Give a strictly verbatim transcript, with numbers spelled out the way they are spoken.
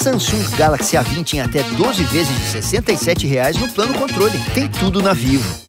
Samsung Galaxy A vinte em até doze vezes de sessenta e sete reais no plano controle. Tem tudo na Vivo.